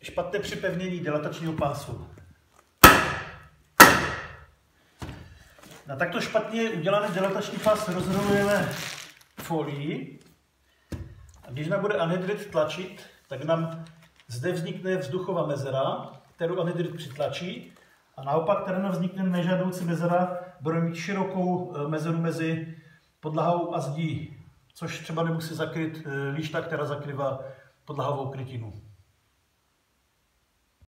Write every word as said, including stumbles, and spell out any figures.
špatné připevnění dilatačního pásu. Na takto špatně udělaný dilatační pás rozrolujeme folii. A když nám bude anhydrid tlačit, tak nám zde vznikne vzduchová mezera, kterou anhydrid přitlačí. A naopak tady nám vznikne nežádoucí mezera, bude mít širokou mezeru mezi podlahou a zdí, což třeba nemusí zakryt líšta, která zakrývá podlahovou krytinu.